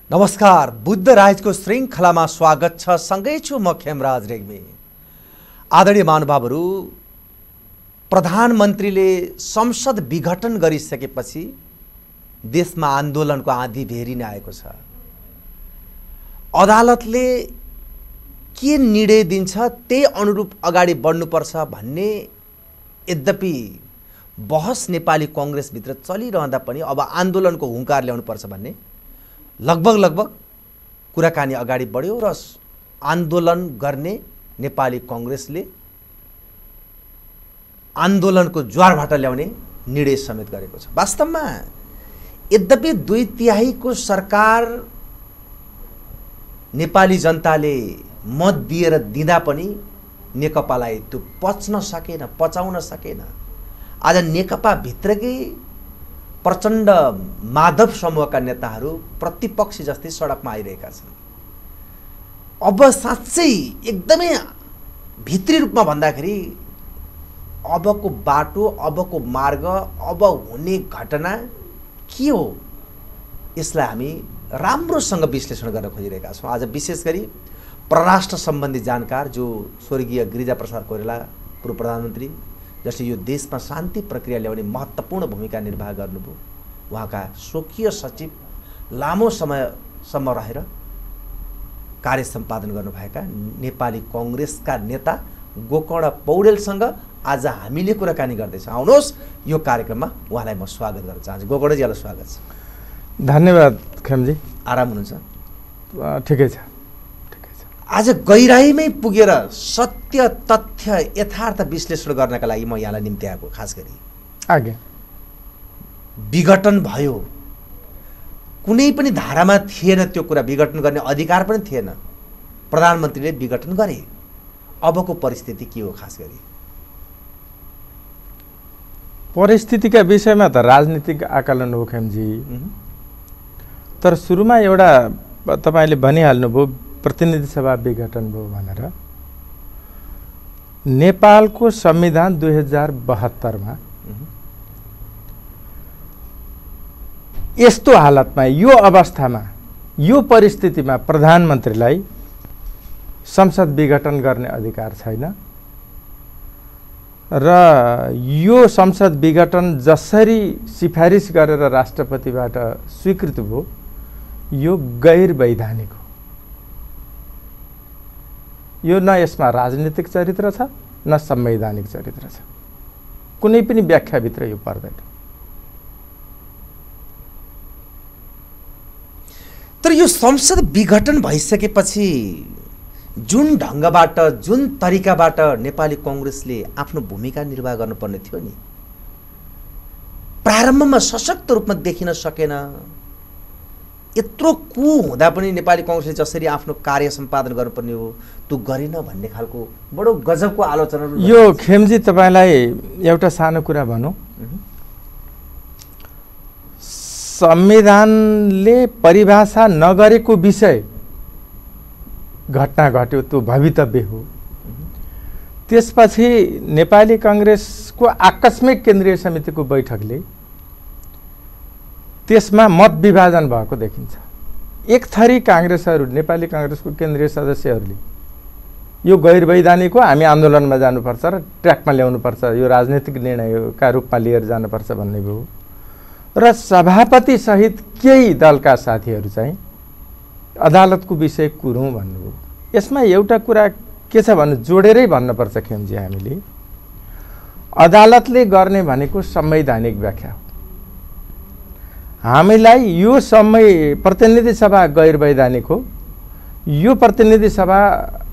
नमस्कार, बुद्ध राजको श्रृङ्खलामा स्वागत छ। सँगै छु म खेमराज रेग्मी। आदरणीय महानुभावहरू, प्रधानमन्त्रीले संसद विघटन गरिसकेपछि देशमा आन्दोलनको आँधी भेरिन आएको छ। अदालतले के निर्णय दिन्छ त्यही अनुरूप अगाडि बढ्नुपर्छ भन्ने यद्यपि बहस नेपाली कांग्रेसभित्र चलिरहँदा पनि अब आन्दोलनको हुङ्कार ल्याउनुपर्छ भन्ने लगभग कुराकानी अगाडि बढ्यो र आन्दोलन गर्ने नेपाली कांग्रेसले आन्दोलनको ज्वारभाटा ल्याउने निर्णय समेत गरेको छ। वास्तवमा यद्यपि 2/3 को सरकार नेपाली जनताले मत दिएर दिँदा पनि नेकपालाई त्यो पचाउन सकेन। आज नेकपा भित्रकै प्रचण्ड माधव समूहका नेताहरू प्रतिपक्षी जस्तै सडकमा आइरहेका छन्। अब साँच्चै एकदमै भित्री रूपमा भन्दाखेरि अबको बाटो, अबको मार्ग, अब हुने घटना के हो, यसलाई हामी राम्रोसँग विश्लेषण गर्न खोजिरहेका छौँ। आज विशेष गरी परराष्ट्र सम्बन्धी जानकार जो स्वर्गीय गिरिजाप्रसाद कोइराला पूर्व प्रधानमन्त्री, जसले यो देशमा शान्ति प्रक्रिया ल्याउने महत्त्वपूर्ण भूमिका निर्वाह गर्नुभयो, उहाँका स्वकीय सचिव लामो समयसम्म रहेर कार्य सम्पादन गर्नुभएका नेपाली कांग्रेसका नेता गोकर्ण पौडेलसँग आज हामीले कुराकानी गर्दैछौँ। आउनुहोस्, यो कार्यक्रममा उहाँलाई म स्वागत गर्न चाहन्छु। गोकर्णजीलाई स्वागत छ। धन्यवाद खेमजी। आराम हुनुहुन्छ? ठिकै छ। आज गहिराईमै पुगेर सत्य, तथ्य, यथार्थ विश्लेषण गर्नका लागि म यहाँलाई निम्ति आएको। खास गरी आगे विघटन भयो, कुनै पनि धारामा थिएन त्यो कुरा, विघटन गर्ने अधिकार पनि थिएन। प्रधानमन्त्रीले विघटन गरे। अबको परिस्थिति के हो? खास गरी परिस्थितिका विषयमा त राजनीतिक आकलन हो खेमजी, तर सुरुमा एउटा तपाईले भनिहाल्नुभयो प्रतिनिधि सभा विघटन भयो भनेर। नेपालको संविधान 2072 मा यस्तो हालतमा, यो अवस्थामा, यो परिस्थितिमा प्रधानमन्त्रीलाई संसद विघटन गर्ने अधिकार छैन र यो संसद विघटन जसरी सिफारिस गरेर राष्ट्रपतिबाट स्वीकृत भयो, यो गैर वैधानिक हो। यो न यसमा राजनीतिक चरित्र छ, न संवैधानिक चरित्र छ। कुनै पनि व्याख्याभित्र यो पर्दैन। तर यो संसद विघटन भइसकेपछि जुन ढङ्गबाट, जुन तरिकाबाट नेपाली कांग्रेसले आफ्नो भूमिका निर्वाह गर्नुपर्ने थियो नि, प्रारम्भमा सशक्त रूपमा देखिन सकेन। यत्रो हुँदा पनि नेपाली कांग्रेसले जसरी आफ्नो कार्य सम्पादन गर्नुपर्ने हो त्यो गरेन भन्ने खालको बडो गजबको आलोचना। यो खेमजी तपाईलाई एउटा सानो कुरा भनौँ, संविधानले परिभाषा नगरेको विषय घटना घट्यो, त्यो भवितव्य हो। त्यसपछि नेपाली कांग्रेसको आकस्मिक केन्द्रीय समितिको बैठकले त्यसमा मत विभाजन भएको देखिन्छ। एक थरी कांग्रेसहरू, नेपाली कांग्रेसको केन्द्रीय सदस्यहरूले यो गैर वैधानिक हो, हामी आन्दोलनमा जानुपर्छ र ट्र्याकमा ल्याउनुपर्छ, यो राजनीतिक निर्णयका रूपमा लिएर जानुपर्छ भन्ने भयो। र सभापति सहित केही दलका साथीहरू चाहिँ अदालतको विषय कुरौँ भन्नुभयो। यसमा एउटा कुरा के छ भने जोडेरै भन्नुपर्छ खेमजी, हामीले अदालतले गर्ने भनेको संवैधानिक व्याख्या हो। हामीलाई यो प्रतिनिधि सभा गैर वैधानिक हो, यो प्रतिनिधि सभा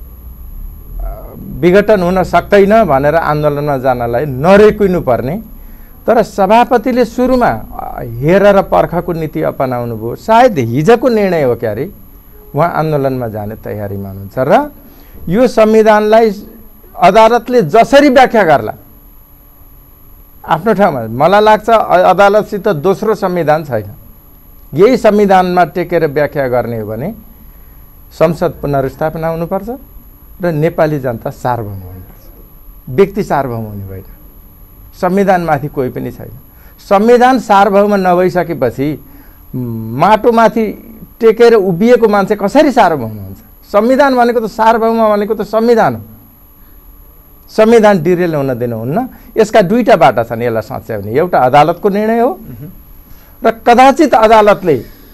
विघटन हुन सक्दैन भनेर आन्दोलनमा जानलाई नरोकिनु पर्ने। तर सभापतिले सुरुमा हेर र पर्खको नीति अपनाउनु भयो। सायद हिजोको निर्णय हो क्यारे, उहाँ आन्दोलनमा जाने तयारीमा हुनुहुन्छ र यो संविधानलाई अदालतले जसरी व्याख्या गर्ला आफ्नो ठाउँमा, मलाई लाग्छ अदालतसित दोस्रो संविधान छैन। यही संविधानमा टेकेर व्याख्या गर्ने हो भने संसद पुनर्स्थापना हुनुपर्छ र नेपाली जनता सार्वभौम हुनुपर्छ। व्यक्ति सार्वभौम हुने होइन। संविधानमाथि कोही पनि छैन। संविधान सार्वभौम नभइसकेपछि माटोमाथि टेकेर उभिएको मान्छे कसरी सार्वभौम हुन्छ? संविधान भनेको त सार्वभौम भनेको त संविधान हो। संविधान डिरेल हुन दिनुहुन्न। यसका दुईटा बाटा छन् यसलाई सच्याउने। एउटा अदालतको निर्णय हो र कदाचित अदालतले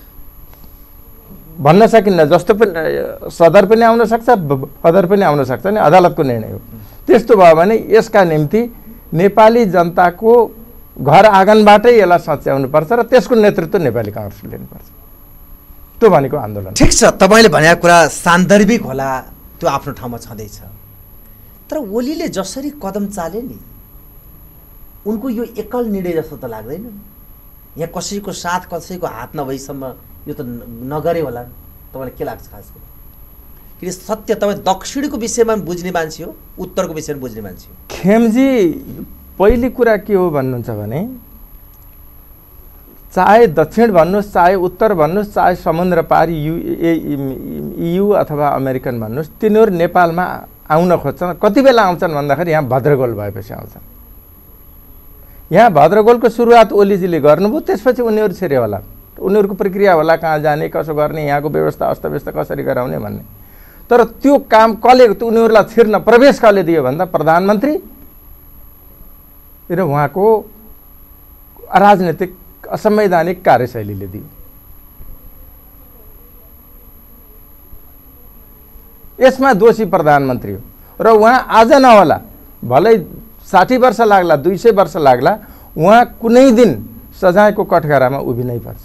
भन्न सकिन्न, जस्तो पनि सदर पनि आउन सक्छ, बदर पनि आउन सक्छ नि, अदालतको निर्णय हो। त्यस्तो भयो भने यसका निम्ति नेपाली जनताको घर आँगनबाटै यसलाई सच्याउनुपर्छ र त्यसको नेतृत्व नेपाली काङ्ग्रेसले लिनुपर्छ। त्यो भनेको आन्दोलन। ठिक छ, तपाईँले भनेको कुरा सान्दर्भिक होला, त्यो आफ्नो ठाउँमा छँदैछ। तर ओलीले जसरी कदम चाले नि, उनको यो एकल निर्णय जस्तो त लाग्दैन। यहाँ कसैको साथ कसैको हात नभएसम्म यो त नगरे होला। तपाईँलाई के लाग्छ खास गरी? किन सत्य तपाईँ दक्षिणको विषयमा बुझ्ने मान्छे हो, उत्तरको विषयमा बुझ्ने मान्छे हो? खेमजी पहिलो कुरा के हो भन्नुहुन्छ भने, चाहे दक्षिण भन्नुहोस्, चाहे उत्तर भन्नुहोस्, चाहे समुद्र पार EU अथवा अमेरिकन भन्नुहोस्, तिनीहरू नेपालमा आउन खोज्छन्। कति बेला आउँछन् भन्दाखेरि यहाँ भद्रगोल भएपछि आउँछन्। यहाँ भद्रगोलको सुरुवात ओलीजीले गर्नुभयो, त्यसपछि उनीहरू छिरे होला। उनीहरूको प्रक्रिया होला, कहाँ जाने, कसो गर्ने, यहाँको व्यवस्था अस्तव्यस्त कसरी गराउने भन्ने। तर त्यो काम कसले, उनीहरूलाई छिर्न प्रवेश कसले दियो भन्दा प्रधानमन्त्री र उहाँको राजनीतिक असंवैधानिक कार्यशैलीले दियो। यसमा दोषी प्रधानमन्त्री हो र उहाँ आज नहोला, भलै 60 वर्ष लाग्ला, 200 वर्ष लाग्ला, उहाँ कुनै दिन सजायको कठघरामा उभिनै पर्छ।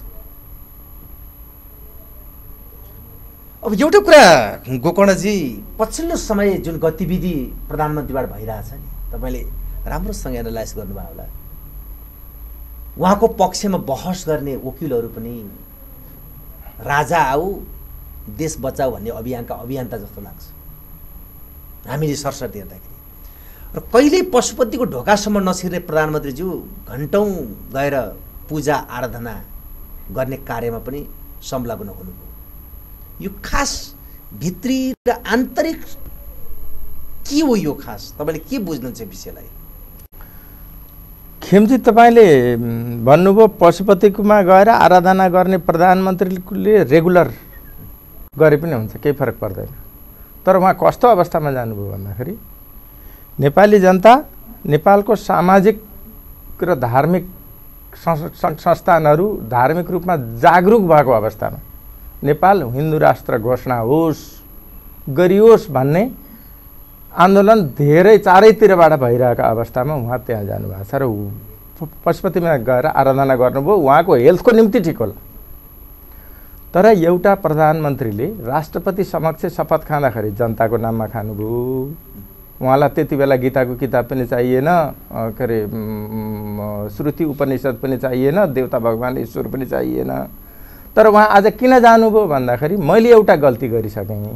अब एउटा कुरा गोकर्णजी, पछिल्लो समय जुन गतिविधि प्रधानमन्त्रीबाट भइरहेछ नि, तपाईँले राम्रोसँग एनालाइज गर्नुभयो होला। उहाँको पक्षमा बहस गर्ने वकिलहरू पनि राजा आऊ देश बचाऊ भन्ने अभियानका अभियन्ता जस्तो लाग्छ हामीले सरसर्ती हेर्दाखेरि। र कहिल्यै पशुपतिको ढोकासम्म नछिर्ने प्रधानमन्त्रीज्यू घन्टौँ गएर पूजा आराधना गर्ने कार्यमा पनि संलग्न हुनुभयो। यो खास भित्री र आन्तरिक के हो? यो खास तपाईँले के बुझ्नुहुन्छ विषयलाई? खेमजी, तपाईँले भन्नुभयो पशुपतिमा गएर आराधना गर्ने प्रधानमन्त्रीले रेगुलर गरे पनि हुन्छ, केही फरक पर्दैन। तर उहाँ कस्तो अवस्थामा जानुभयो भन्दाखेरि, नेपाली जनता, नेपालको सामाजिक र धार्मिक संस्थानहरू धार्मिक रूपमा जागरुक भएको अवस्थामा नेपाल हिन्दू राष्ट्र घोषणा होस्, गरियोस् भन्ने आन्दोलन धेरै चारैतिरबाट भइरहेको अवस्थामा उहाँ त्यहाँ जानुभएको छ र पशुपतिमा गएर आराधना गर्नुभयो। उहाँको हेल्थको निम्ति ठिक होला। तर एउटा प्रधानमन्त्रीले राष्ट्रपति समक्ष शपथ खाँदाखेरि जनताको नाममा खानुभयो। उहाँलाई त्यति बेला गीताको किताब पनि चाहिएन, के अरे श्रुति उपनिषद पनि चाहिएन, देवता भगवान ईश्वर पनि चाहिएन। तर उहाँ आज किन जानुभयो भन्दाखेरि, मैले एउटा गल्ती गरिसकेँ,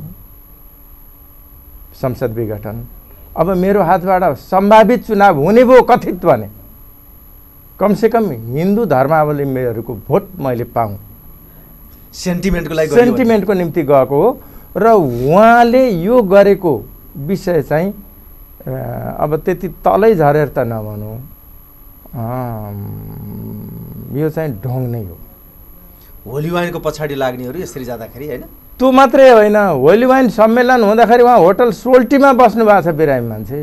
संसद विघटन, अब मेरो हातबाट सम्भावित चुनाव हुने भयो कथित भने, कमसेकम हिन्दू धर्मावलम्बीहरूको भोट मैले पाऊँ, सेन्टिमेन्टको निम्ति गएको हो। र उहाँले यो गरेको विषय चाहिँ अब त्यति तलै झरेर त नभनौँ, यो चाहिँ ढोङ नै हो। होली वाइनको पछाडि लाग्नेहरू यसरी जाँदाखेरि होइन? त्यो मात्रै होइन, होली वाइन सम्मेलन हुँदाखेरि उहाँ होटल सोल्टीमा बस्नु भएको छ बिरामी मान्छे।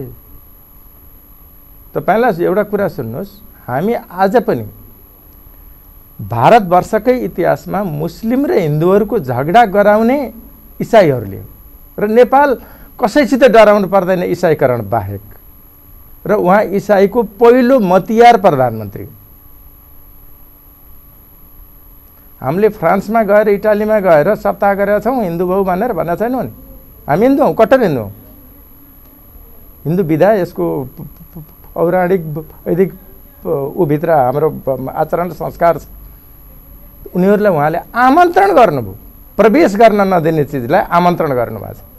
तपाईँलाई एउटा कुरा सुन्नुहोस्, हामी आज पनि भारतवर्षकै इतिहासमा मुस्लिम र हिन्दूहरूको झगडा गराउने इसाईहरूले र नेपाल कसैसित डराउनु पर्दैन इसाईकरण बाहेक। र उहाँ इसाईको पहिलो मतियार प्रधानमन्त्री। हामीले फ्रान्समा गएर इटालीमा गएर सप्ताह गरेका छौँ हिन्दू भाउ भनेर भनेको छैनौँ नि। हामी हिन्दू हौँ, कट्टर हिन्दू हौँ। हिन्दू विधा यसको पौराणिक वैदिक भित्र हाम्रो आचरण संस्कार छ। उनीहरूलाई उहाँले आमन्त्रण गर्नुभयो, प्रवेश गर्न नदिने चिजलाई आमन्त्रण गर्नुभएको छ।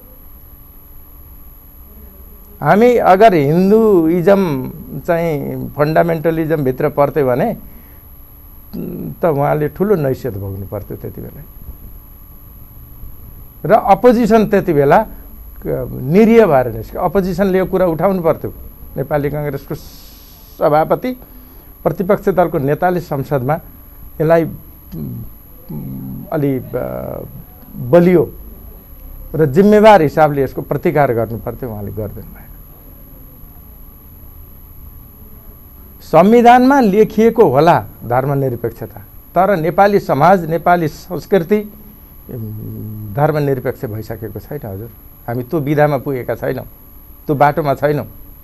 हामी अगर हिन्दुइजम चाहिँ फन्डामेन्टलिजमभित्र पर्थ्यो भने त उहाँले ठुलो नैसियत भोग्नु पर्थ्यो त्यति बेला। र अपोजिसन त्यति बेला निरीह भएर निस्क्यो। अपोजिसनले यो कुरा उठाउनु पर्थ्यो। नेपाली काङ्ग्रेसको सभापति, प्रतिपक्ष दलको नेताले संसदमा यसलाई अलि बलियो र जिम्मेवार हिसाबले यसको प्रतिकार गर्नुपर्थ्यो, उहाँले गर्दैन भएन। संविधानमा लेखिएको होला धर्मनिरपेक्षता, तर नेपाली समाज, नेपाली संस्कृति धर्मनिरपेक्ष भइसकेको छैन हजुर। हामी त्यो विधामा पुगेका छैनौँ, त्यो बाटोमा छैनौँ।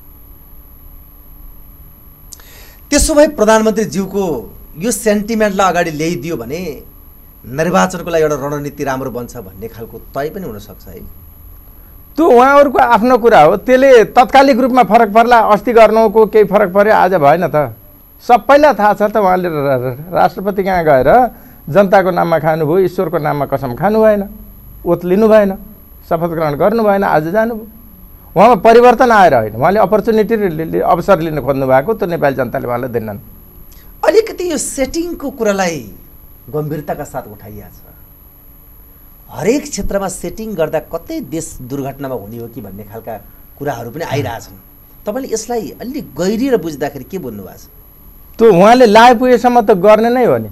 त्यसो भए प्रधानमन्त्रीज्यूको यो सेन्टिमेन्टलाई अगाडि ल्याइदियो भने निर्वाचनको लागि एउटा रणनीति राम्रो बन्छ भन्ने खालको तय पनि हुनसक्छ है। त्यो उहाँहरूको आफ्नो कुरा हो, त्यसले तत्कालिक रूपमा फरक पर्ला, अस्ति गर्नुको केही फरक पर्यो, आज भएन त। सबैलाई थाहा छ त उहाँले राष्ट्रपति कहाँ गएर जनताको नाममा खानुभयो, ईश्वरको नाममा कसम खानु भएन, ओत लिनु भएन, शपथ ग्रहण गर्नु भएन, आज जानुभयो। उहाँमा परिवर्तन आएर होइन, उहाँले अपर्च्युनिटी अवसर लिन खोज्नु भएको, त्यो नेपाली जनताले उहाँलाई दिन्नन्। अलिकति यो सेटिङको कुरालाई गम्भीरताका साथ उठाइएको छ। हरेक क्षेत्रमा सेटिङ गर्दा कतै देश दुर्घटनामा हुने हो कि भन्ने खालका कुराहरू पनि आइरहेछन्। तपाईँले यसलाई अलि गहिरिएर बुझ्दाखेरि के बुझ्नु भएको छ? त्यो उहाँले लाएपुगेसम्म त गर्ने नै हो नि,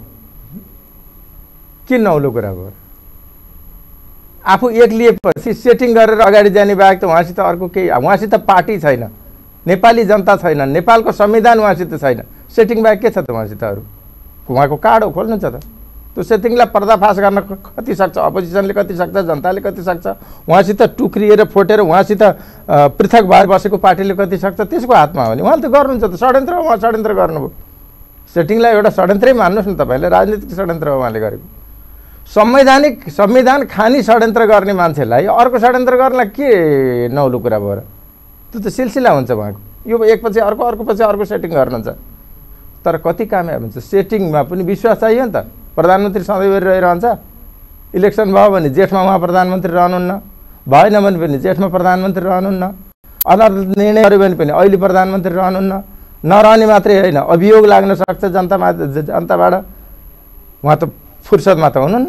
के नौलो कुरा भयो। आफू एक्लिएपछि सेटिङ गरेर अगाडि जाने बाहेक त उहाँसित अर्को केही, उहाँसित पार्टी छैन, नेपाली जनता छैन, नेपालको संविधान उहाँसित छैन, सेटिङ बाहेक के छ त उहाँसित? अरू उहाँको कार्ड हो, खोल्नु छ त। त्यो सेटिङलाई पर्दाफास गर्न कति सक्छ, अपोजिसनले कति सक्छ, जनताले कति सक्छ, उहाँसित टुक्रिएर फोटेर उहाँसित पृथक भएर बसेको पार्टीले कति सक्छ, त्यसको हातमा हो नि। उहाँले त गर्नुहुन्छ त, षड्यन्त्र उहाँ षड्यन्त्र गर्नुभयो। सेटिङलाई एउटा षड्यन्त्रै मान्नुहोस् न तपाईँले, राजनीतिक षड्यन्त्र हो उहाँले गरेको। संविधान खानी षड्यन्त्र गर्ने मान्छेलाई अर्को षड्यन्त्र गर्नलाई के नौलो कुरा भयो र? त्यो त सिलसिला हुन्छ उहाँको, यो एकपछि अर्को, अर्कोपछि अर्को सेटिङ गर्नुहुन्छ। तर कति कामयाब हुन्छ? सेटिङमा पनि विश्वास चाहियो नि त। प्रधानमन्त्री सधैँभरि रहिरहन्छ, इलेक्सन भयो भने जेठमा उहाँ प्रधानमन्त्री रहनुहुन्न, भएन भने पनि जेठमा प्रधानमन्त्री रहनुहुन्न, अदालत निर्णय गर्यो भने पनि अहिले प्रधानमन्त्री रहनुहुन्न। नरहने मात्रै होइन, अभियोग लाग्न सक्छ जनताबाट, उहाँ त फुर्सदमा त हुनुहुन्न।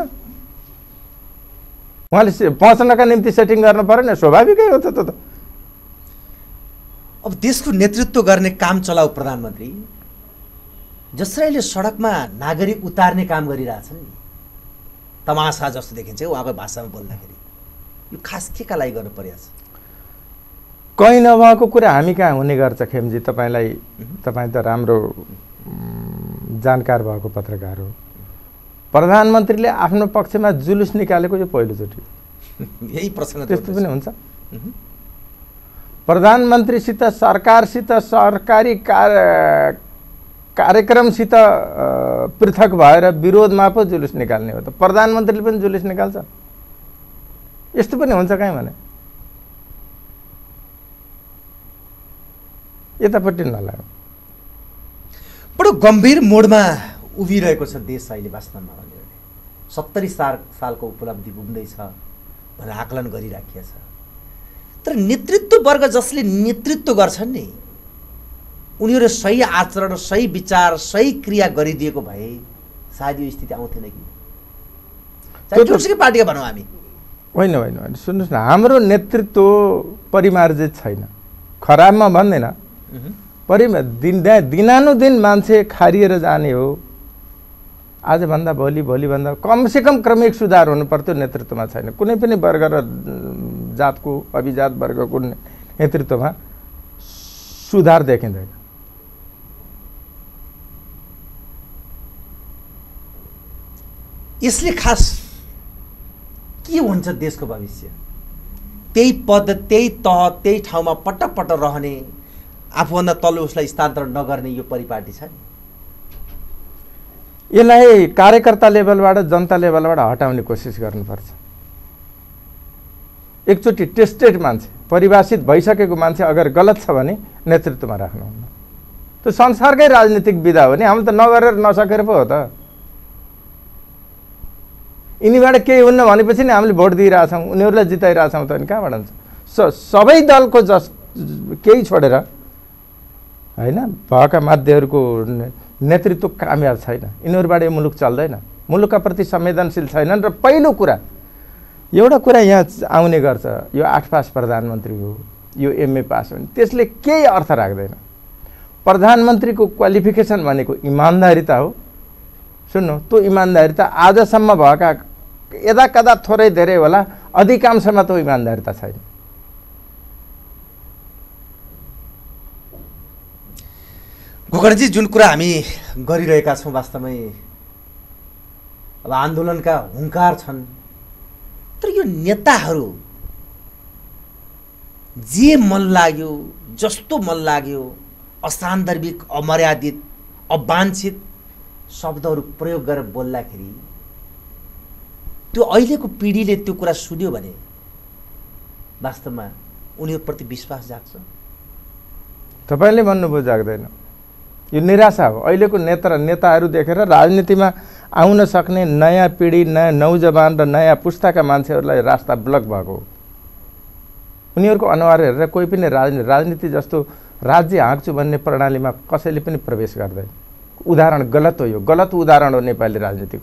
उहाँले पहुँच्नका निम्ति सेटिङ गर्नु परेन, स्वाभाविकै हो त। अब देशको नेतृत्व गर्ने काम चलाऊ प्रधानमन्त्री, जसरी सडकमा नागरिक उतार्ने काम गरिरहेछन् नि, तमासा जस्तो देखिन्छ उहाँको भाषामा बोल्दाखेरि। यो खास के का लागि गर्नु परिरहेछ? कहीँ नभएको कुरा हामी कहाँ हुने गर्छ खेमजी। तपाईँ त राम्रो जानकार भएको पत्रकार हो। प्रधानमन्त्रीले आफ्नो पक्षमा जुलुस निकालेको यो पहिलोचोटि। यही प्रश्न त्यस्तो पनि हुन्छ? प्रधानमन्त्रीसित, सरकारसित, सरकारी कार्यक्रमसित पृथक भएर विरोधमा पो जुलुस निकाल्ने हो त? प्रधानमन्त्रीले पनि जुलुस निकाल्छ? यस्तो पनि हुन्छ कहीँ भने? यतापट्टि नलाग्यो। बडो गम्भीर मोडमा उभिरहेको छ देश अहिले वास्तवमा भन्यो भने। 70 सालको उपलब्धि पुग्दैछ भनेर आकलन गरिराखिएको छ। तर नेतृत्व वर्ग जसले नेतृत्व गर्छन् नि, उनीहरू सही आचरण, सही विचार, सही क्रिया गरिदिएको भए सायद यो स्थिति आउँथेन कि? चाहे जुनसुकै पार्टीका भनौँ हामी। होइन, सुन्नुहोस् न, हाम्रो नेतृत्व परिमार्जित छैन। खराबमा भन्दैन, दिनानुदिन मान्छे खारिएर जाने हो। आजभन्दा भोलिभन्दा कमसेकम क्रमिक सुधार हुनु पर्थ्यो, नेतृत्वमा छैन। कुनै पनि वर्ग र जातको, अभिजात वर्गको नेतृत्वमा सुधार देखिँदैन। यसले खास के हुन्छ देशको भविष्य? त्यही पद, त्यही तह, त्यही ठाउँमा पटक रहने, आफूभन्दा तल्लो उसलाई स्थानान्तरण नगर्ने यो परिपाटी छ नि। यसलाई कार्यकर्ता लेभलबाट, जनता लेभलबाट हटाउने कोसिस गर्नुपर्छ। एकचोटि टेस्टेड मान्छे, परिभाषित भइसकेको मान्छे अगर गलत छ भने नेतृत्वमा राख्नुहुन्न। त्यो संसारकै राजनीतिक विधा हो नि। हामी त नगरेर नसकेर पो हो त। यिनीबाट केही हुन्न भनेपछि नि हामीले भोट दिइरहेछौँ, उनीहरूलाई जिताइरहेछौँ त। अनि कहाँबाट हुन्छ? सबै दलको केही छोडेर होइन, भएका माध्यमहरूको नेतृत्व कामयाब छैन। यिनीहरूबाट यो मुलुक चल्दैन, मुलुकका प्रति संवेदनशील छैनन्। र पहिलो कुरा, एउटा कुरा यहाँ आउने गर्छ, यो 8 पास प्रधानमन्त्री हो, यो MA पास हो, त्यसले केही अर्थ राख्दैन। प्रधानमन्त्रीको क्वालिफिकेसन भनेको इमान्दारिता हो, सुन्नु त्यो इमान्दारिता आजसम्म भएका यदा कदा थोरै धेरै होला, अधिकांशमा त्यो इमान्दारिता छैन। गोकर्णजी, जुन कुरा हामी गरिरहेका छौँ वास्तवमै अब आन्दोलनका हुङ्कार छन्, तर यो नेताहरू जे मन लाग्यो जस्तो मन लाग्यो असान्दर्भिक, अमर्यादित, अवाञ्छित शब्दहरू प्रयोग गरेर बोल्दाखेरि त्यो अहिलेको पिँढीले त्यो कुरा सुन्यो भने वास्तवमा उनीहरूप्रति विश्वास जाग्छ। तपाईँले भन्नुभयो जाग्दैन, यो निराशा हो। अहिलेको नेताहरू देखेर राजनीतिमा आउन सक्ने नयाँ पिँढी, नयाँ नौजवान र नयाँ पुस्ताका मान्छेहरूलाई रास्ता ब्लक भएको हो। उनीहरूको अनुहार हेरेर कोही पनि राजनीति जस्तो राज्य हाँक्छु भन्ने प्रणालीमा कसैले पनि प्रवेश गर्दैन। उदाहरण गलत हो, यो गलत उदाहरण हो नेपाली राजनीतिको।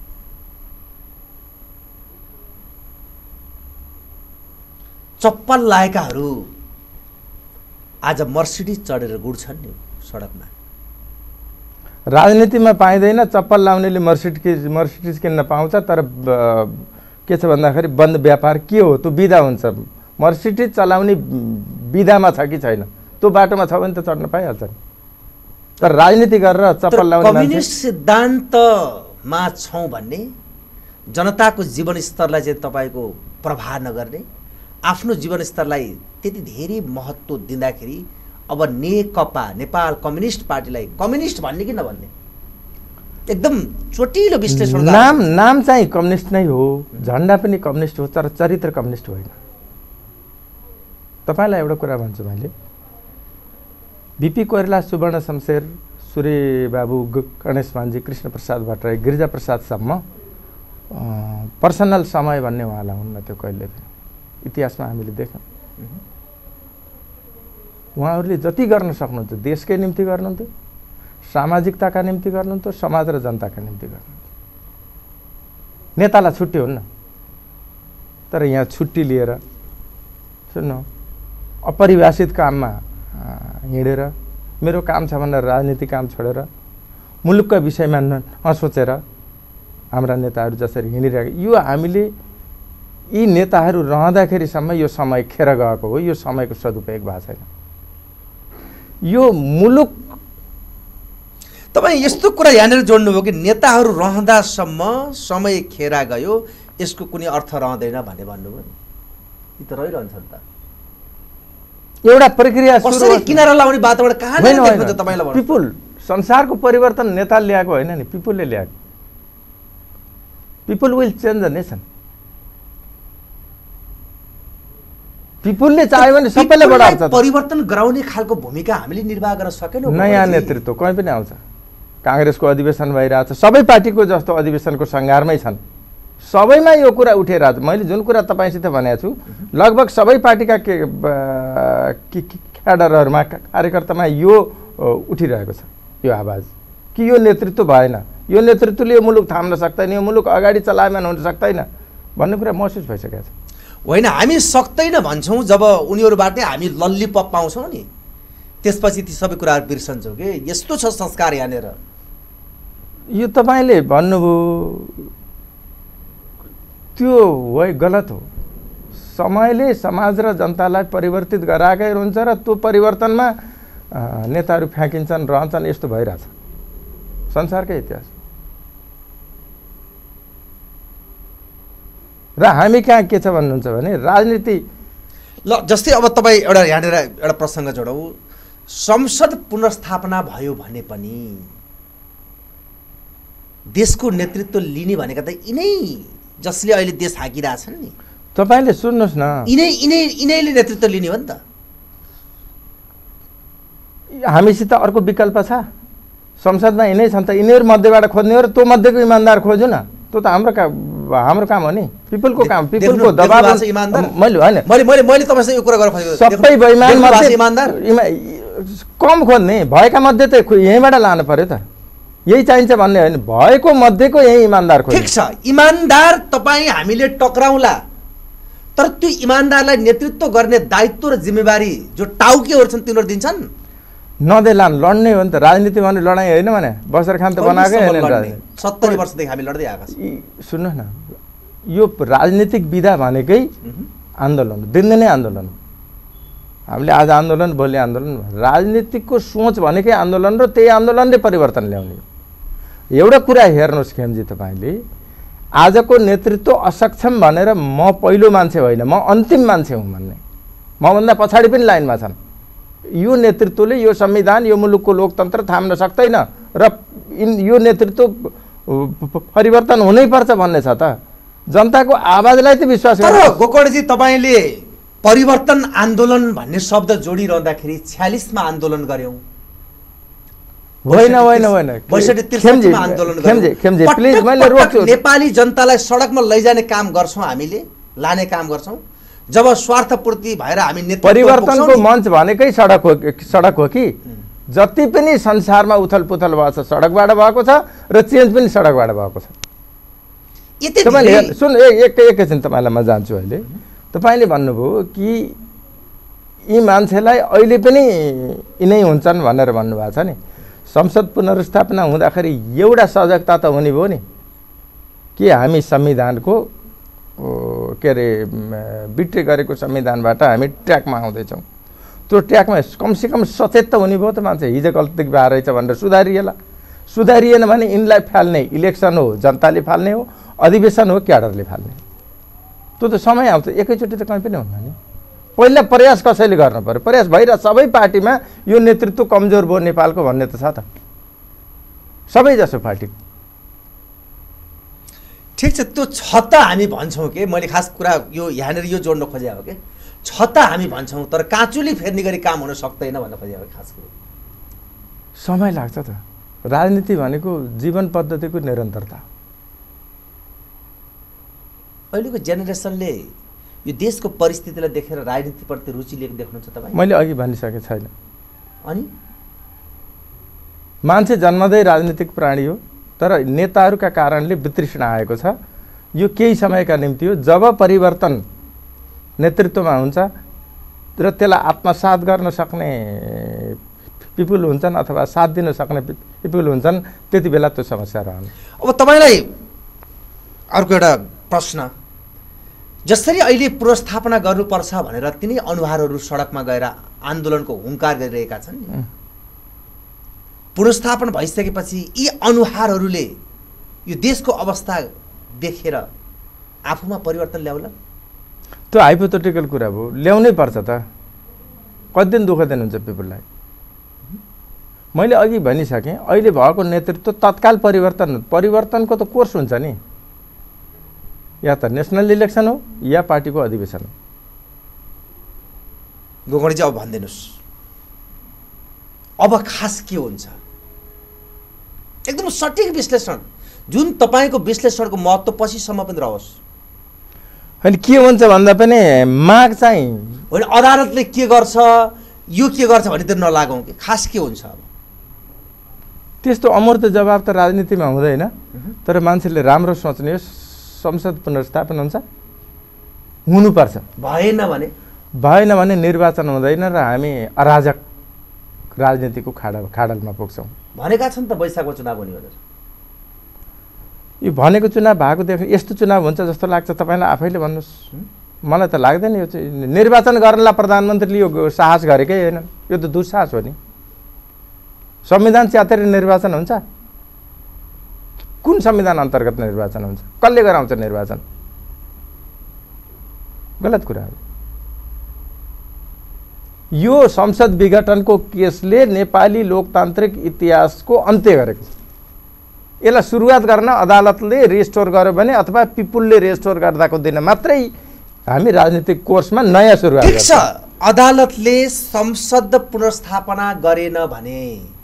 चप्पल लाएकाहरू आज मर्सिडिज चढेर गुड्छन् नि सडकमा। राजनीतिमा पाइँदैन, चप्पल लाउनेले मर्सिडिज किन्न पाउँछ, तर के छ भन्दाखेरि बन्द व्यापार के हो, त्यो बिदा हुन्छ। मर्सिडिज चलाउने बिदामा छ कि छैन, त्यो बाटोमा छ भने त चढ्न पाइहाल्छ नि। तर राजनीति गरेर चप्पल लाउने कम्युनिस्ट सिद्धान्तमा छौँ भन्ने, जनताको जीवनस्तरलाई चाहिँ तपाईँको प्रभाव नगर्ने, आफ्नो जीवनस्तरलाई त्यति धेरै महत्त्व दिँदाखेरि अब नेकपा, नेपाल कम्युनिस्ट पार्टीलाई कम्युनिस्ट भन्ने कि नभन्ने, एकदम चोटिलो विश्लेषण। नाम चाहिँ कम्युनिस्ट नै हो, झन्डा पनि कम्युनिस्ट हो, तर चरित्र कम्युनिस्ट होइन। तपाईँलाई एउटा कुरा भन्छु मैले, बिपी कोइराला, सुवर्ण शमशेर, सूर्य बाबु, गणेश मान्जी, कृष्ण प्रसाद भट्टराई, गिरिजा प्रसादसम्म पर्सनल समय भन्ने उहाँलाई हुन्न त्यो कहिले पनि इतिहासमा हामीले देख्यौँ। उहाँहरूले जति गर्न सक्नुहुन्छ देशकै निम्ति गर्नुहुन्थ्यो, सामाजिकताका निम्ति गर्नुहुन्थ्यो, समाज र जनताका निम्ति गर्नुहुन्थ्यो। नेतालाई छुट्टी हुन्न, तर यहाँ छुट्टी लिएर सुन्नु अपरिभाषित काममा हिँडेर मेरो काम छ भनेर राजनीतिक काम छोडेर मुलुकका विषयमा नसोचेर हाम्रा नेताहरू जसरी हिँडिरहेको, यो हामीले यी नेताहरू रहँदाखेरिसम्म यो समय खेर गएको हो। यो समयको सदुपयोग भएको छैन। यो मुलुक तपाईँ यस्तो कुरा यहाँनिर जोड्नुभयो कि नेताहरू रहँदासम्म समय खेरा गयो, यसको कुनै अर्थ रहँदैन भन्ने भन्नुभयो नि। यी त रहिरहन्छ नि त। एउटा प्रक्रिया कसरी किनारा लाउने वातावरण कहाँ देख्नुहुन्छ तपाईँलाई? पिपुल, संसारको परिवर्तन नेताले ल्याएको होइन नि, पिपुलले ल्याएको। People will change the nation. पिपुलले चाह्यो भने सबैले बढाउँछ। परिवर्तन गराउने खालको भूमिका हामीले निर्वाह गर्न सकेनौँ। नयाँ नेतृत्व कहीँ पनि आउँछ। काङ्ग्रेसको अधिवेशन भइरहेछ, सबै पार्टीको जस्तो अधिवेशनको सङ्घारमै छन्, सबैमा यो कुरा उठेर आज मैले जुन कुरा तपाईँसित भनेको छु, लगभग सबै पार्टीका क्याडरहरूमा, कार्यकर्तामा यो उठिरहेको छ, यो आवाज कि यो नेतृत्व भएन, यो नेतृत्वले यो मुलुक थाम्न सक्दैन, यो मुलुक अगाडि चलायमान हुन सक्दैन भन्ने कुरा महसुस भइसकेको छ। होइन, हामी सक्दैन भन्छौँ जब उनीहरूबाटै हामी लल्लीपप पाउँछौँ नि, त्यसपछि ती सबै कुराहरू बिर्सन्छौँ कि यस्तो छ संस्कार यहाँनिर। यो तपाईँले भन्नुभयो त्यो हो, गलत हो। समयले समाज र जनतालाई परिवर्तित गराएकै हुन्छ र त्यो परिवर्तनमा नेताहरू फ्याँकिन्छन्, रहन्छन्, यस्तो भइरहेछ संसारकै इतिहास। र हामी कहाँ के छ भन्नुहुन्छ भने राजनीति ल जस्तै अब तपाईँ एउटा यहाँनिर एउटा प्रसङ्ग जोडौँ, संसद पुनर्स्थापना भयो भने पनि देशको नेतृत्व लिने भनेका त यिनै जसले अहिले देश हाँकिरहेछन् नि। तपाईँले सुन्नुहोस् न, यिनैले नेतृत्व लिने हो नि त। हामीसित अर्को विकल्प छ, संसदमा यिनै छन् त, यिनीहरू मध्येबाट खोज्ने हो र त्यो मध्येको इमान्दार खोज्यो न, त्यो त हाम्रो काम हो नि, पिपलको काम, पिपलको दबाब। मैले तपाईसँग यो कुरा गर्न खोजेको, सबै बेइमान मध्ये इमान्दार कम खोज्ने, भएका मध्ये त यहीँबाट लानु पर्यो त, यही चाहिन्छ भन्ने होइन, भएको मध्येको यही इमान्दार खोज्ने। ठिक छ, इमान्दार तपाईँ हामीले टक्राउँला, तर त्यो इमान्दारलाई नेतृत्व गर्ने दायित्व र जिम्मेवारी जो टाउकेहरू छन् तिनीहरू दिन्छन्? नदेला लड्ने हो नि त। राजनीति भने लडाइँ होइन भने बसर खान त बनाएकै होइन राजनीति। 70 वर्षदेखि हामी लड्दै आएका छौँ। सुन्नुहोस् न, यो राजनीतिक विधा भनेकै आन्दोलन, दिनदिनै आन्दोलन। हामीले आज आन्दोलन, भोलि आन्दोलन। राजनीतिकको सोच भनेकै आन्दोलन र त्यही आन्दोलनले परिवर्तन ल्याउने। एउटा कुरा हेर्नुहोस् खेमजी, तपाईँले आजको नेतृत्व असक्षम भनेर म पहिलो मान्छे होइन, म अन्तिम मान्छे हुँ भन्ने, मभन्दा पछाडि पनि लाइनमा छन्। यो नेतृत्वले यो संविधान, यो मुलुकको लोकतन्त्र थाम्न सक्दैन र यो नेतृत्व परिवर्तन हुनैपर्छ भन्ने छ त। जनताको आवाजलाई त विश्वास गर्नु। तर गोकर्णजी, तपाईँले परिवर्तन आन्दोलन भन्ने शब्द जोडिरहँदाखेरि 46 मा आन्दोलन गर्यौँ, होइन होइन होइन 62-63 मा आन्दोलन खेमजी प्लिज मैले रोक्छु। नेपाली जनतालाई सडकमा लैजाने काम गर्छौँ, हामीले लाने काम गर्छौँ। जब स्वार्थपूर्ति भएर हामी नेतृत्व परिवर्तनको मञ्च भनेकै सडक हो कि। जति पनि संसारमा उथल पुथल भएको छ सडकबाट भएको छ र चेन्ज पनि सडकबाट भएको छ। तपाईँले सुन एकैछिन तपाईँलाई म जान्छु। अहिले तपाईँले भन्नुभयो कि यी मान्छेलाई अहिले पनि यिनै हुन्छन् भनेर भन्नुभएको छ नि। संसद पुनर्स्थापना हुँदाखेरि एउटा सजगता त हुने भयो नि कि हामी संविधानको के अरे बिट्रे गरेको संविधानबाट हामी ट्र्याकमा आउँदैछौँ। त्यो ट्र्याकमा कमसेकम सचेत त हुने भयो त मान्छे, हिजो गल्ती भएर रहेछ भनेर सुधारिएला। सुधारिएन भने यिनलाई फाल्ने इलेक्सन हो, जनताले फाल्ने हो, अधिवेशन हो, क्याडरले फाल्ने। त्यो त समय आउँछ, एकैचोटि त कहीँ पनि हुन्न नि। पहिला प्रयास कसैले गर्नु पर्यो। प्रयास भइरहेछ सबै पार्टीमा। यो नेतृत्व कमजोर भयो नेपालको भन्ने त छ त, सबै जसो पार्टी। ठिक छ, त्यो छ त हामी भन्छौँ कि, मैले खास कुरा यो यहाँनिर यो जोड्न खोजे हो कि, छ त हामी भन्छौँ, तर काँचुली फेर्ने गरी काम हुन सक्दैन भन्न खोजे हो खास कुरो। समय लाग्छ त। राजनीति भनेको जीवन पद्धतिको निरन्तरता। अहिलेको जेनेरेसनले यो देशको परिस्थितिलाई देखेर राजनीतिप्रति रुचि लिएको देख्नुहुन्छ तपाईँ? मैले अघि भनिसकेँ छैन। अनि मान्छे जन्मदै राजनीतिक प्राणी हो, तर नेताहरूका कारणले वितृष्णा आएको छ। यो केही समयका निम्ति हो। जब परिवर्तन नेतृत्वमा हुन्छ र त्यसलाई आत्मसात गर्न सक्ने पिपुल हुन्छन् अथवा साथ दिन सक्ने पिपुल हुन्छन्, त्यति बेला त्यो समस्या रहन्छ। अब तपाईँलाई अर्को एउटा प्रश्न, जसरी अहिले पुनर्स्थापना गर्नुपर्छ भनेर तिनै अनुहारहरू सडकमा गएर आन्दोलनको हुङ्कार गरिरहेका छन्, पुनर्स्थापना भइसकेपछि यी अनुहारहरूले यो देशको अवस्था देखेर आफूमा परिवर्तन ल्याउला? त्यो हाइपोथेटिकल कुरा भयो, ल्याउनै पर्छ त। कति दिन दुःख दिनुहुन्छ पिपुललाई? मैले अघि भनिसकेँ, अहिले भएको नेतृत्व तत्काल परिवर्तनको त कोर्स हुन्छ नि। या त नेसनल इलेक्सन हो या पार्टीको अधिवेशन हो। गोकर्णजी अब भनिदिनुहोस्, अब खास के हुन्छ? एकदम सठिक विश्लेषण, जुन तपाईँको विश्लेषणको महत्त्व पछिसम्म पनि रहोस्। होइन के हुन्छ भन्दा पनि माग चाहिँ होइन, अदालतले के गर्छ यो के गर्छ भने त नलागौँ कि खास के हुन्छ? अब त्यस्तो अमूर्त जवाब त राजनीतिमा हुँदैन, तर मान्छेले राम्रो सोच्ने हो। संसद पुनर्स्थापना हुन्छ, हुनुपर्छ। भएन भने निर्वाचन हुँदैन र हामी अराजक राजनीतिको खाडलमा पुग्छौँ भनेका छन् त। वैशाखको चुनाव हुने भनेर यो भनेको चुनाव भएको देख्नु यस्तो चुनाव हुन्छ जस्तो लाग्छ तपाईँलाई? आफैले भन्नुहोस्। मलाई त लाग्दैन। यो चाहिँ निर्वाचन गर्नलाई प्रधानमन्त्रीले यो साहस गरेकै होइन, यो त दुस्साहस हो नि। संविधान च्यातेर निर्वाचन हुन्छ? कुन संविधान अन्तर्गत निर्वाचन हुन्छ? कसले गराउँछ निर्वाचन? गलत कुरा हो। यो संसद विघटनको केसले नेपाली लोकतान्त्रिक इतिहासको अन्त्य गरेको छ। यसलाई सुरुवात गर्न अदालतले रेस्टोर गर्यो भने अथवा पिपुलले रेस्टोर गर्दाको दिन मात्रै हामी राजनीतिक कोर्समा नयाँ सुरुवात गर्छौँ। ठिक छ, अदालतले संसद पुनर्स्थापना गरेन भने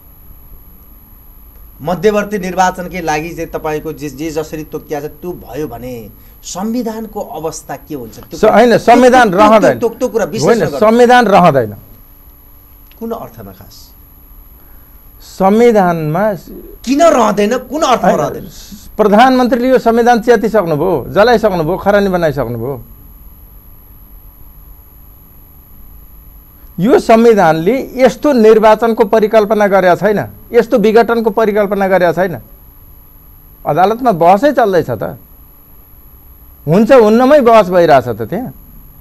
मध्यवर्ती निर्वाचनकै लागि चाहिँ तपाईँको जे जसरी तोकिया छ त्यो भयो भने संविधानको अवस्था के हुन्छ? होइन, संविधान रहँदैन। संविधान रहँदैन। कुन अर्थमा खास संविधानमा किन रहँदैन? कुन अर्थमा रहँदैन? प्रधानमन्त्रीले यो संविधान च्यातिसक्नुभयो, जलाइसक्नुभयो, खरानी बनाइसक्नुभयो। यो संविधानले यस्तो निर्वाचनको परिकल्पना गरेका छैन, यस्तो विघटनको परिकल्पना गरेका छैन। अदालतमा बहसै चल्दैछ त, हुन्छ हुन्नमै बहस भइरहेछ त त्यहाँ।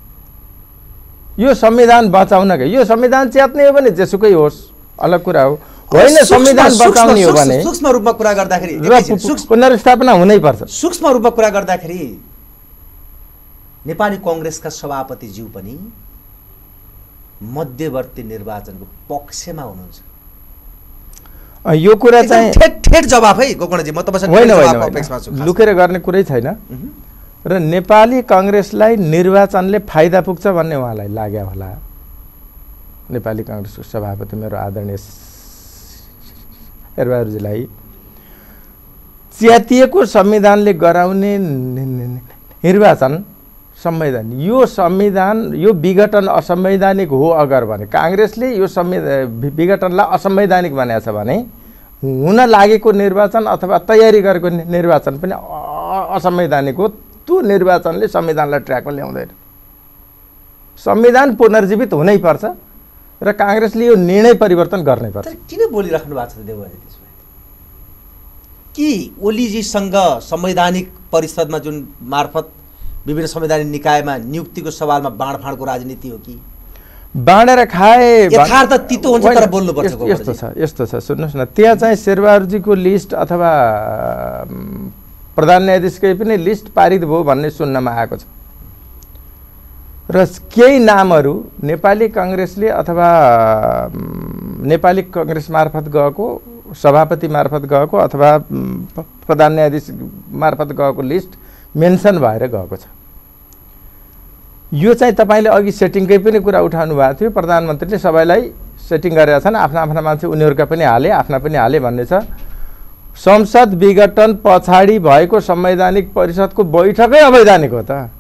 यो संविधान बचाउन के, यो संविधान च्यात्ने हो भने जेसुकै होस् अलग कुरा हो, होइन संविधान बचाउने हो भने सूक्ष्म रूपमा कुरा गर्दाखेरि पुनर्स्थापना हुनैपर्छ। सूक्ष्म रूपमा कुरा गर्दाखेरि नेपाली कांग्रेसका सभापतिज्यू पनि मध्यवर्ती निर्वाचनको पक्षमा हुनुहुन्छ। यो कुरा चाहिँ ठेट जवाफ है गोकर्णजी, म तपाईसँग अपेक्षामा छु। लुकेर गर्ने कुरै छैन र नेपाली कांग्रेसलाई निर्वाचनले फाइदा पुग्छ भन्ने उहाँलाई लाग्यो होला। नेपाली कांग्रेसको सभापति मेरो आदरणीय शेरबहादुरजीलाई च्यातिएको संविधानले गराउने निर्वाचन संवैधान, यो संविधान यो विघटन असंवैधानिक हो अगर भने कांग्रेसले यो विघटनलाई असंवैधानिक भनेको छ भने हुन लागेको निर्वाचन अथवा तयारी गरेको निर्वाचन पनि असंवैधानिक हो। त्यो निर्वाचनले संविधानलाई ट्र्याकमा ल्याउँदैन। संविधान पुनर्जीवित हुनैपर्छ र कांग्रेसले यो निर्णय परिवर्तन गर्नैपर्छ। किन बोलिराख्नु भएको छ देवबाजी त्यसमा कि ओलीजीसँग संवैधानिक परिषदमा जुन मार्फत विभिन्न संवैधानिक निकायमा नियुक्तिको सवालमा बाँडफाँडको राजनीति हो कि बाँडेर खाए यथार्थ तितो हुन्छ तर बोल्नुपर्छ। यस्तो छ सुन्नुहोस् न, त्यहाँ चाहिँ शेरबहादुरजीको लिस्ट अथवा प्रधान न्यायाधीशकै पनि लिस्ट पारित भयो भन्ने सुन्नमा आएको छ र केही नामहरू नेपाली कांग्रेसले अथवा नेपाली कांग्रेस मार्फत गएको, सभापति मार्फत गएको अथवा प्रधान न्यायाधीश मार्फत गएको लिस्ट मेन्सन भएर गएको छ। यो चाहिँ तपाईले अघि सेटिङकै पनि कुरा उठाउनु भएको थियो। प्रधानमन्त्रीले सबैलाई सेटिङ गरेका छन्, आफ्ना आफ्ना मान्छे उनीहरूका पनि हाले आफ्ना पनि हाले भन्ने छ। संसद विघटन पछाडि भएको संवैधानिक परिषदको बैठकै अवैधानिक हो त।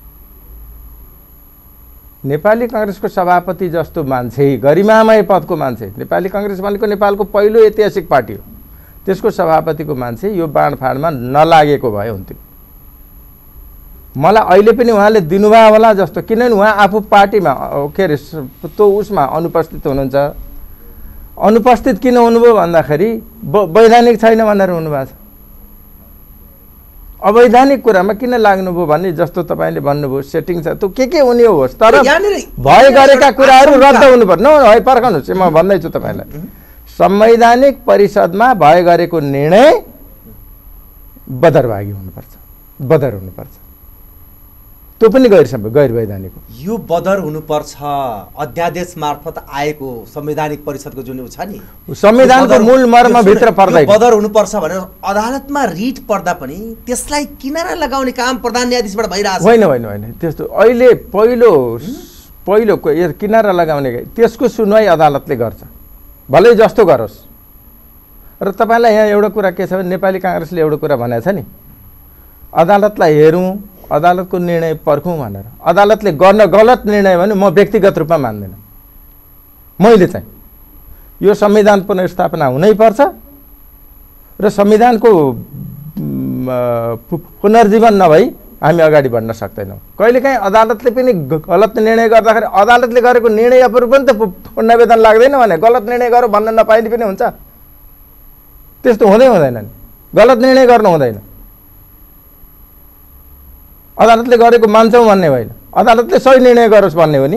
नेपाली कांग्रेसको सभापति जस्तो मान्छे, गरिमामय पदको मान्छे, नेपाली कांग्रेस भनेको नेपालको पहिलो ऐतिहासिक पार्टी हो, त्यसको सभापतिको मान्छे यो बाँडफाँडमा नलागेको भए हुन्थ्यो। मलाई अहिले पनि उहाँले दिनुभयो होला जस्तो, किनभने उहाँ आफू पार्टीमा के अरे त्यो उसमा अनुपस्थित हुनुहुन्छ। अनुपस्थित किन हुनुभयो भन्दाखेरि वैधानिक छैन भनेर हुनुभएको छ। अवैधानिक कुरामा किन लाग्नुभयो भन्ने जस्तो तपाईँले भन्नुभयो सेटिङ छ, त्यो के हुने होस् तर भए गरेका कुराहरू रद्द हुनुपर्छ। है पर्खनुहोस्, म भन्दैछु तपाईँलाई, संवैधानिक परिषदमा भए गरेको निर्णय बदरभागी हुनुपर्छ, बदर हुनुपर्छ, त्यो पनि गैर वैधानिक हो। यो बदर हुनुपर्छ अध्यादेश मार्फत आएको संवैधानिक परिषदको जुन छ नि संविधानको मूल मर्म भित्र पर्दैन। बदर हुनुपर्छ भनेर अदालतमा रिट पर्दा पनि त्यसलाई किनारा लगाउने काम प्रधान न्यायाधीशबाट भइरहेछ। होइन त्यस्तो अहिले पहिलो किनारा लगाउने त्यसको सुनवाई अदालतले गर्छ, भलै जस्तो गरोस्। र तपाईलाई यहाँ एउटा कुरा के छ भने नेपाली कांग्रेसले एउटा कुरा भनेको छ नि, अदालतलाई हेरौँ, अदालतको निर्णय पर्खौँ भनेर। अदालतले गर्न गलत निर्णय भने म व्यक्तिगत रूपमा मान्दिनँ। मैले चाहिँ यो संविधान पुनर्स्थापना हुनैपर्छ र संविधानको पुनर्जीवन नभई हामी अगाडि बढ्न सक्दैनौँ। कहिलेकाहीँ अदालतले पनि गलत निर्णय गर्दाखेरि अदालतले गरेको निर्णयहरू पनि त पुनर्वेदन लाग्दैन भने गलत निर्णय गर भन्न नपाइने पनि हुन्छ। त्यस्तो हुँदैन नि, गलत निर्णय गर्नु हुँदैन। अदालतले गरेको मान्छौँ भन्ने होइन, अदालतले सही निर्णय गरोस् भन्ने हो नि।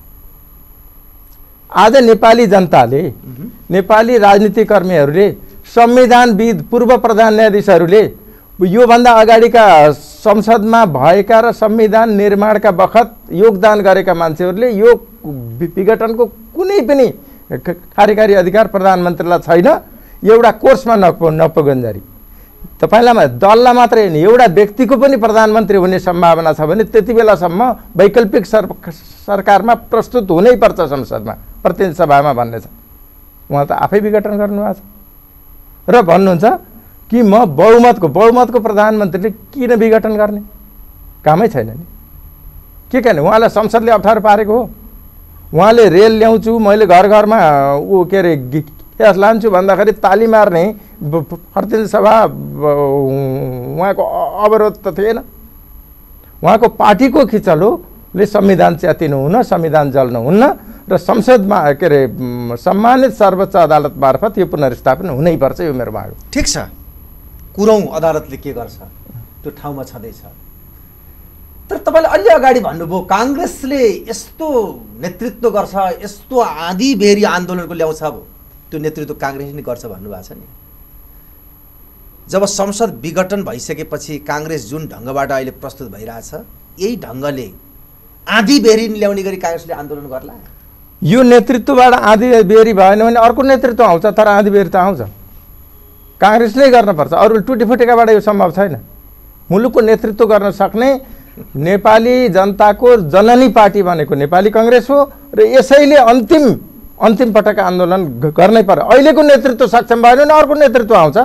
आज नेपाली जनताले, नेपाली राजनीतिकर्मीहरूले, संविधानविद पूर्व प्रधान न्यायाधीशहरूले योभन्दा अगाडिका संसदमा भएका र संविधान निर्माणका बखत योगदान गरेका मान्छेहरूले यो विघटनको कुनै पनि कार्यकारी अधिकार प्रधानमन्त्रीलाई छैन। एउटा कोर्समा नपुगन्जारी तपाईलाई दललाई मात्रै होइन एउटा व्यक्तिको पनि प्रधानमन्त्री हुने सम्भावना छ भने त्यति बेलासम्म वैकल्पिक सरकारमा प्रस्तुत हुनैपर्छ संसदमा, प्रतिनिधि सभामा भन्ने छ। उहाँ त आफै विघटन गर्नुभएको छ र भन्नुहुन्छ कि म बहुमतको प्रधानमन्त्रीले किन विघटन गर्ने, कामै छैन नि। के गर्ने, उहाँलाई संसदले अप्ठ्यारो पारेको हो। उहाँले रेल ल्याउँछु मैले घर घरमा के अरे ग्यास लान्छु भन्दाखेरि ताली मार्ने प्रतिनिधि सभा उहाँको अवरोध त थिएन। उहाँको पार्टीको खिचलोले संविधान च्यातिनु हुन्न, संविधान जल्नु हुन्न र संसदमा के अरे सम्मानित सर्वोच्च अदालत मार्फत यो पुनर्स्थापन हुनैपर्छ, यो मेरो माग हो। ठिक छ, कुरौँ अदालतले के गर्छ त्यो ठाउँमा छँदैछ। तर तपाईँले अलि अगाडि भन्नुभयो काङ्ग्रेसले यस्तो नेतृत्व गर्छ, यस्तो आँधी बेरी आन्दोलनको ल्याउँछ, त्यो नेतृत्व काङ्ग्रेसले नै गर्छ भन्नुभएको छ नि। जब संसद विघटन भइसकेपछि काङ्ग्रेस जुन ढङ्गबाट अहिले प्रस्तुत भइरहेछ, यही ढङ्गले आँधी बेरी ल्याउने गरी काङ्ग्रेसले आन्दोलन गर्ला। यो नेतृत्वबाट आँधी बेरी भएन भने अर्को नेतृत्व आउँछ, तर आँधी बेरी त आउँछ। काङ्ग्रेसले गर्नुपर्छ, अरू टुटीफुटेकाबाट यो सम्भव छैन। मुलुकको नेतृत्व गर्न सक्ने नेपाली जनताको जननी पार्टी भनेको नेपाली काङ्ग्रेस हो र यसैले अन्तिम पटक आन्दोलन गर्नै पर्यो। अहिलेको नेतृत्व सक्षम भएन भने अर्को नेतृत्व आउँछ,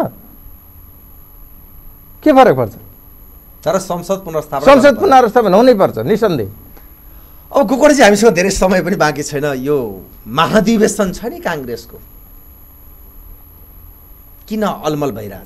के फरक पर्छ? तर संसद पुनर्स्थापन हुनैपर्छ निसन्देह। अब गोकर्णजी, हामीसँग धेरै समय पनि बाँकी छैन। यो महाधिवेशन छ नि काङ्ग्रेसको, किन अलमल भइरहेछ?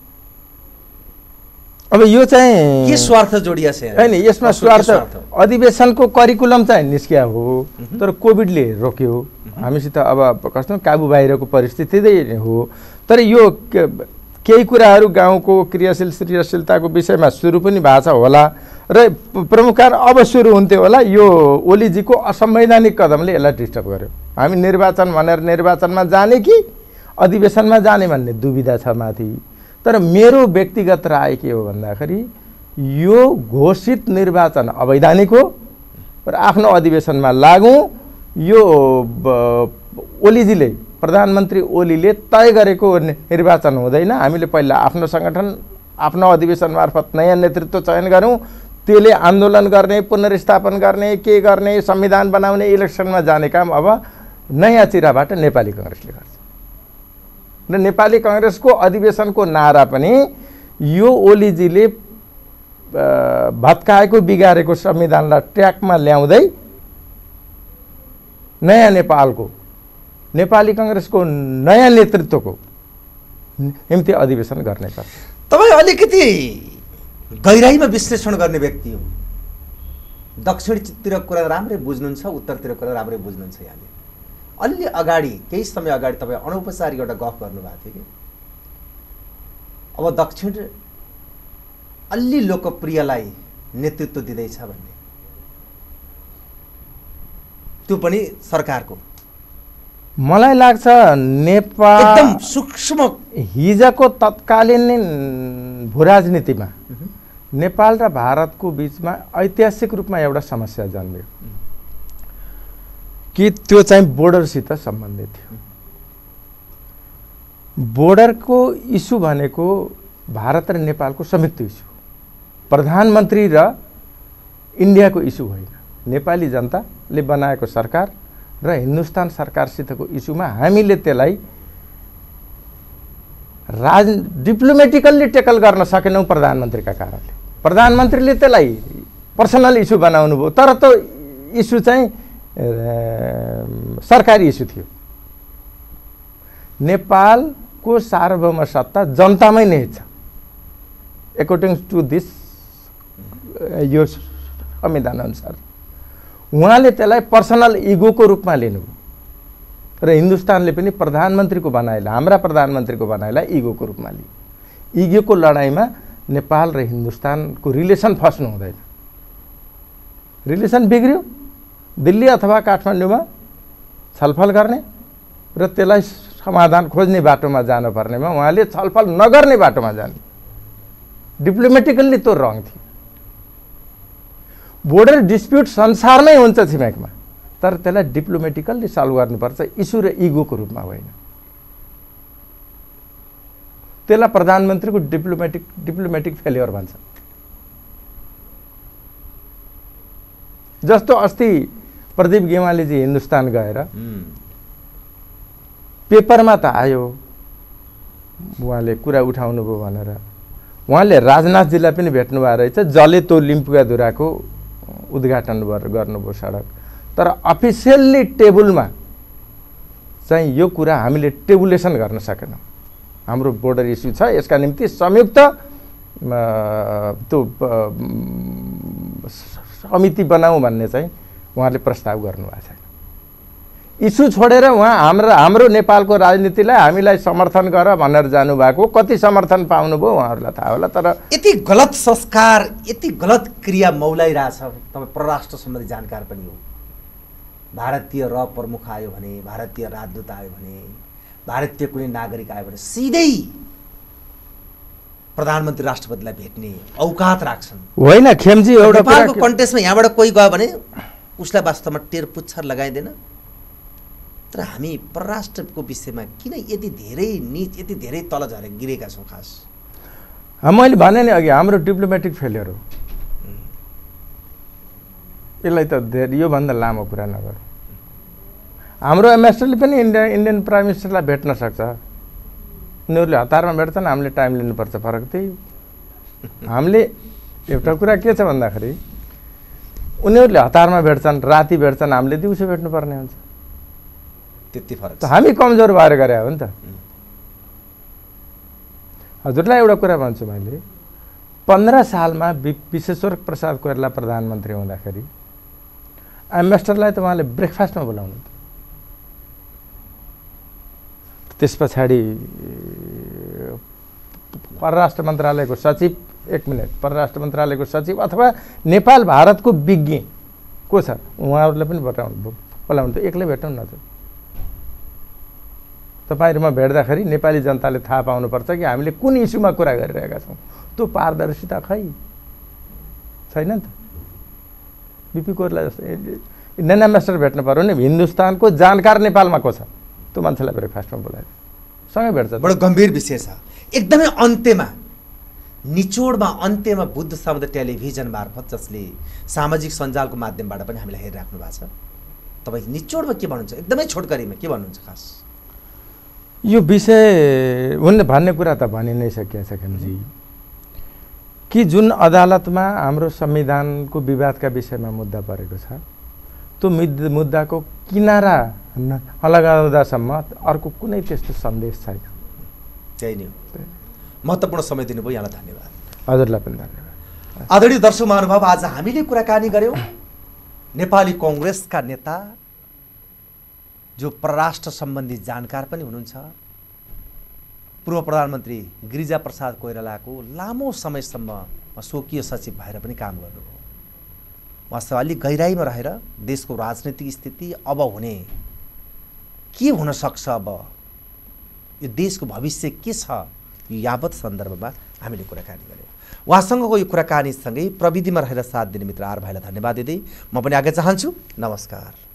अब यो चाहिँ के स्वार्थ जोडिया छ? हैन, यसमा स्वार्थ अधिवेशनको करिकुलम चाहिँ निस्किया हो, तर कोभिडले रोक्यो। हामीसित अब कस्तो काबु बाहिरको परिस्थिति नै हो। तर यो केही कुराहरू गाउँको क्रियाशीलताको विषयमा सुरु पनि भएको छ होला र प्रमुख कारण अब सुरु हुन्थ्यो होला। यो ओलीजीको असंवैधानिक कदमले यसलाई डिस्टर्ब गर्यो। हामी निर्वाचन भनेर निर्वाचनमा जाने कि अधिवेशनमा जाने भन्ने दुविधा छ माथि। तर मेरो व्यक्तिगत राय के हो भन्दाखेरि यो घोषित निर्वाचन अवैधानिक हो र आफ्नो अधिवेशनमा लागौँ। यो ओलीजीले, प्रधानमन्त्री ओलीले तय गरेको निर्वाचन हुँदैन। हामीले पहिला आफ्नो सङ्गठन, आफ्नो अधिवेशन मार्फत नयाँ नेतृत्व चयन गरौँ, त्यसले आन्दोलन गर्ने, पुनर्स्थापन गर्ने, के गर्ने, संविधान बनाउने, इलेक्सनमा जाने काम अब नयाँ चिराबाट नेपाली काङ्ग्रेसले गर्छ। र नेपाली काङ्ग्रेसको अधिवेशनको नारा पनि यो ओलीजीले भत्काएको बिगारेको संविधानलाई ट्र्याकमा ल्याउँदै नयाँ नेपालको, नेपाली काङ्ग्रेसको नयाँ नेतृत्वको निम्ति अधिवेशन गर्ने पर्छ। तपाईँ अलिकति गहिराइमा विश्लेषण गर्ने व्यक्ति हो। दक्षिणतिर कुरा राम्रै बुझ्नुहुन्छ, उत्तरतिर कुरा राम्रै बुझ्नुहुन्छ। यहाँले अलि अगाडि, केही समय अगाडि तपाईँ अनौपचारिक एउटा गफ गर्नुभएको थियो कि अब दक्षिण अलि लोकप्रियलाई नेतृत्व दिँदैछ भन्ने, त्यो पनि सरकारको। मलाई लाग्छ नेपाल एकदम सूक्ष्म हिजोको तत्कालीन भूराजनीतिमा नेपाल र भारतको बीचमा ऐतिहासिक रूपमा एउटा समस्या जन्मियो कि त्यो चाहिँ बोर्डरसित सम्बन्धित थियो। बोर्डरको इस्यु भनेको भारत र नेपालको संयुक्त इस्यु, प्रधानमन्त्री र इन्डियाको इस्यु होइन। नेपाली जनताले बनाएको सरकार र हिन्दुस्तान सरकारसितको इस्युमा हामीले त्यसलाई डिप्लोमेटिकल्ली टेकल गर्न सकेनौँ प्रधानमन्त्रीका कारणले। प्रधानमन्त्रीले त्यसलाई पर्सनल इस्यु बनाउनु भयो, तर त्यो इस्यु चाहिँ सरकारी इस्यु थियो। नेपालको सार्वभौम सत्ता जनतामै नै छ एकोर्डिङ टु दिस यो संविधान अनुसार। उहाँले त्यसलाई पर्सनल इगोको रूपमा लिनुभयो र हिन्दुस्तानले पनि प्रधानमन्त्रीको बनाइला, हाम्रा प्रधानमन्त्रीको बनाइलाई इगोको रूपमा लियो। इगोको लडाइँमा नेपाल र हिन्दुस्तानको रिलेसन फस्नु हुँदैन। रिलेसन बिग्रियो, दिल्ली अथवा काठमाडौँमा छलफल गर्ने र त्यसलाई समाधान खोज्ने बाटोमा जानुपर्नेमा उहाँले छलफल नगर्ने बाटोमा जाने। डिप्लोमेटिकल्ली त्यो रङ थियो। बोर्डर डिस्प्युट संसारमै हुन्छ छिमेकमा, तर त्यसलाई डिप्लोमेटिकल्ली सल्भ गर्नुपर्छ, इस्यु र इगोको रूपमा होइन। त्यसलाई प्रधानमन्त्रीको डिप्लोमेटिक फेलियर भन्छ। जस्तो अस्ति प्रदीप गेवालीजी हिन्दुस्तान गएर पेपरमा त आयो उहाँले कुरा उठाउनु भयो भनेर, उहाँले राजनाथजीलाई पनि भेट्नु भएको रहेछ, जसले त्यो लिम्पुगाधुराको उद्घाटन गर्नुभयो सडक। तर अफिसियल्ली टेबलमा चाहिँ यो कुरा हामीले टेबुलेसन गर्न सकेनौँ। हाम्रो बोर्डर इस्यु छ, यसका निम्ति संयुक्त त्यो समिति बनाऊ भन्ने चाहिँ उहाँले प्रस्ताव गर्नुभएको छैन। इस्यु छोडेर उहाँ हाम्रो नेपालको राजनीतिलाई हामीलाई समर्थन गर भनेर जानुभएको, कति समर्थन पाउनुभयो उहाँहरूलाई थाहा होला। तर यति गलत संस्कार, यति गलत क्रिया मौलाइरहेछ। तपाईँ परराष्ट्र सम्बन्धी जानकार पनि हो। भारतीय प्रमुख आयो भने, भारतीय राजदूत आयो भने, भारतीय कुनै नागरिक आयो भने सिधै प्रधानमन्त्री राष्ट्रपतिलाई भेट्ने औकात राख्छन्। होइन खेमजी, एउटा नेपालको कन्टेस्टमा यहाँबाट कोही गयो भने उसलाई वास्तवमा टेर पुच्छर लगाइँदैन। तर हामी परराष्ट्रको विषयमा किन यति धेरै नीच, यति धेरै तल झरेर गिरेका छौँ? खास मैले भने नि अघि, हाम्रो डिप्लोमेटिक फेलियर हो। यसलाई त योभन्दा लामो कुरा नगरौँ। हाम्रो एम्बेसडरले पनि इन्डियन प्राइम मिनिस्टरलाई भेट्न सक्छ। उनीहरूले हतारमा भेट्छन्, हामीले टाइम लिनुपर्छ। फरक त्यही। हामीले एउटा कुरा के छ भन्दाखेरि उनीहरूले हतारमा भेट्छन्, राति भेट्छन्, हामीले दिउँसो भेट्नुपर्ने हुन्छ। त्यति फरक। हामी कमजोर भएर गरे हो नि त। हजुरलाई एउटा कुरा भन्छु मैले, 15 सालमा विश्वेश्वर प्रसाद कोइराला प्रधानमन्त्री हुँदाखेरि एम्बेसडरलाई त उहाँले ब्रेकफास्टमा बोलाउनु। त्यस पछाडि परराष्ट्र मन्त्रालयको सचिव, एक मिनट, परराष्ट्र मन्त्रालयको सचिव अथवा नेपाल भारतको विज्ञ को छ उहाँहरूलाई पनि बोलाउनु त। एक्लै भेटौँ न त। तपाईँहरूमा भेट्दाखेरि नेपाली जनताले थाहा पाउनुपर्छ कि हामीले कुन इस्युमा कुरा गरिरहेका छौँ। त्यो पारदर्शिता खै छैन नि त। बिपी कोइराला जस्तो इन्डियन एम्बेसडर भेट्न पर्यो भने हिन्दुस्तानको जानकार नेपालमा को छ त्यो मान्छेलाई ब्रेकफास्टमा बोलाएर सँगै भेट्छ। बडो गम्भीर विषय छ। एकदमै अन्त्यमा, निचोडमा, अन्त्यमा बुद्ध शब्द टेलिभिजन मार्फत, जसले सामाजिक सञ्जालको माध्यमबाट पनि हामीलाई हेरिराख्नु भएको छ, तपाईँ निचोडमा के भन्नुहुन्छ? एकदमै छोटकरीमा के भन्नुहुन्छ? खास यो विषय भन्ने कुरा त भनि नै सकिन्छ खेमजी कि जुन अदालतमा हाम्रो संविधानको विवादका विषयमा मुद्दा परेको छ, त्यो मुद्दाको किनारा नलगाउँदासम्म अर्को कुनै त्यस्तो सन्देश छैन। त्यही नै हो। महत्त्वपूर्ण समय दिनुभयो, यहाँलाई धन्यवाद। हजुरलाई पनि धन्यवाद। आदरणीय दर्शक महानुभाव, आज हामीले कुराकानी गऱ्यौँ नेपाली कङ्ग्रेसका नेता जो परराष्ट्र सम्बन्धी जानकार पनि हुनुहुन्छ, पूर्व प्रधानमन्त्री गिरिजा प्रसाद कोइरालाको लामो समयसम्म स्वकीय सचिव भएर पनि काम गर्नुभयो। वास्तव अलिक गहिराइमा रहेर देशको राजनीतिक स्थिति अब हुने के हुन सक्छ, अब यो देशको भविष्य के छ, यो यावत सन्दर्भमा हामीले कुराकानी गऱ्यौँ। उहाँसँगको यो कुराकानीसँगै प्रविधिमा रहेर साथ दिने मित्र आर भाइलाई धन्यवाद दिँदै म पनि आगे चाहन्छु। नमस्कार।